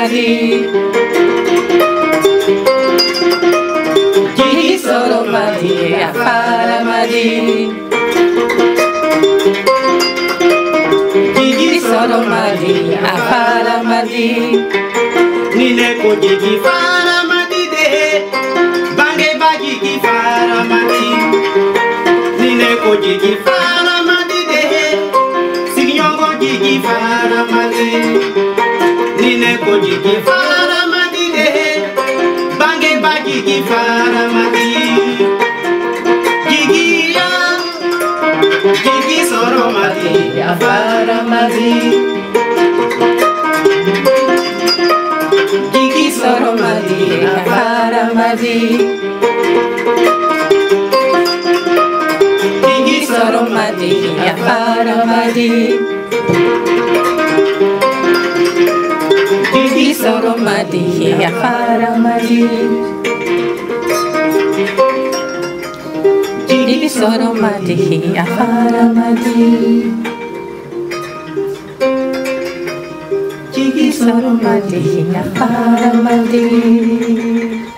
madi. Gigi soro madi, afara madi. Gigi soro madi, afara madi. Nine ko gigi fara madi de, bange ba gigi fara madi. Nine ko gigi fara madi de, signongo gigi fara madi. Nine ko gigi fara madi de, bange ba gigi fara madi. Gigi ya, gigi soro madi, afara madi. Gigi soro madi, afara madi. Gigi soro madi, afara madi. Gigi soro madi, afara madi. Gigi soro madi, afara madi. Gigi soro madi, afara madi.